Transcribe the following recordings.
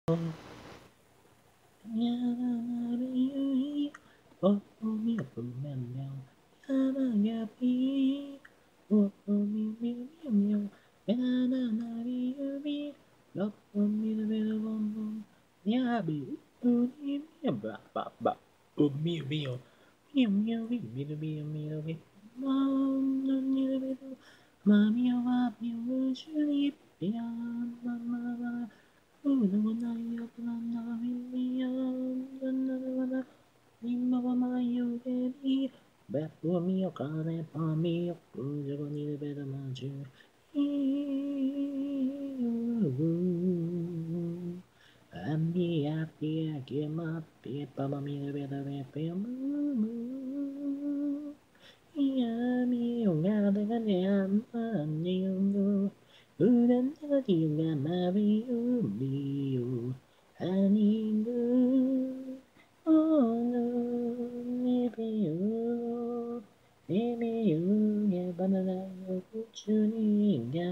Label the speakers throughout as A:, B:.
A: Beppo mio cane pa mio, gioco di vedo mangiare. Ami api aki mapi, papa mio vedo vedo mu. Yami ungada ganyam aniyungu. Udan tadi ungamavi ubiu. Aningu. Oh no, maybe you. Maybe you get banana kuchuniga.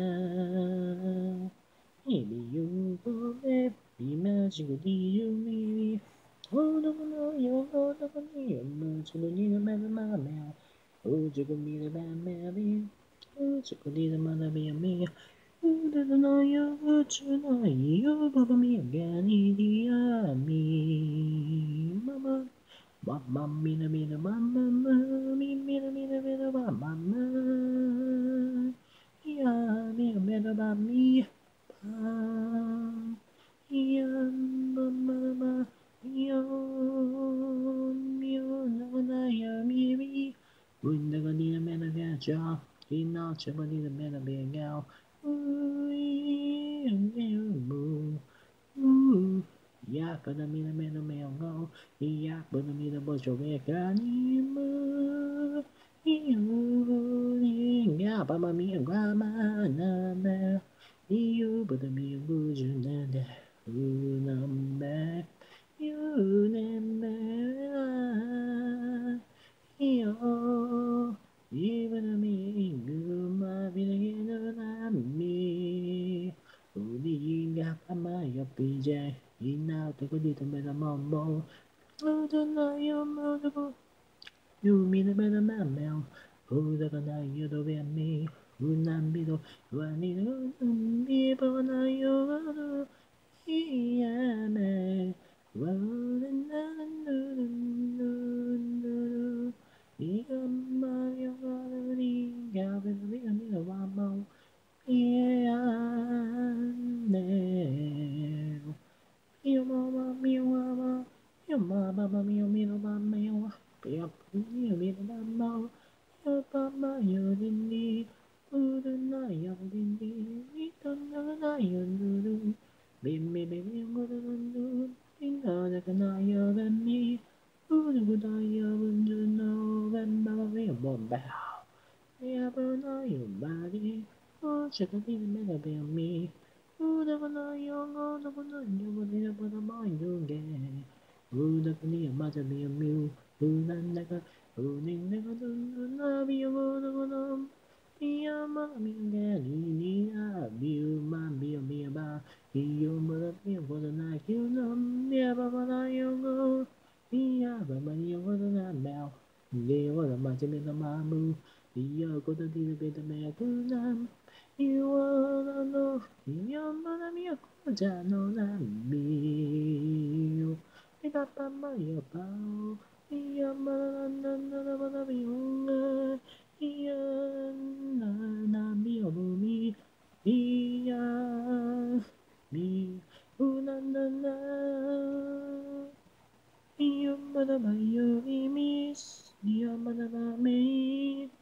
A: Maybe you go maybe magic di you maybe. Oh no no yo no no no yo no no no no no no. Oh, you could be the bad man, oh, you could be the mother be a me. Oh, don't know you, but you know you, Papa me again, Idia me, Mama. Mama, me, the mama, me, the mama. Yeah, me, the mama, yeah, mama, yo, no, ya, me. Bunda ganina mena gacha, ina chabanina mena bengao. Ya kana mina mena meongo, ya bana mina bojo vekani mu. Ya baba mi grama na na, you bada mi buju na na, unambe, you nembe. Yo, even a me, my villain and me. Only got my PJ, in out to go to the mambo. Oh, the lion, mother, you mean a better man now. Oh, the night you do me, who not be the one in the people now you. Yeah, man. Well, Mio mama, mio mama, mio mama, mio mio mama, mio mio mio mama, mio mama, yo dindi, udana yo dindi, itana yo duru, bimbi bimbi ngurundu, inga dakana yo bimbi, ududa yo unduno, bamba yo bomba, ya bana yo bari, oh chakati mega bimbi. Yo, go to the bed of my good. You wanna know, your mother, your cosa, no, that me. Pick up my bow, your mother, no, you. Na me, oh, me, me, na na na. Your mother, my, your miss, your mother, me.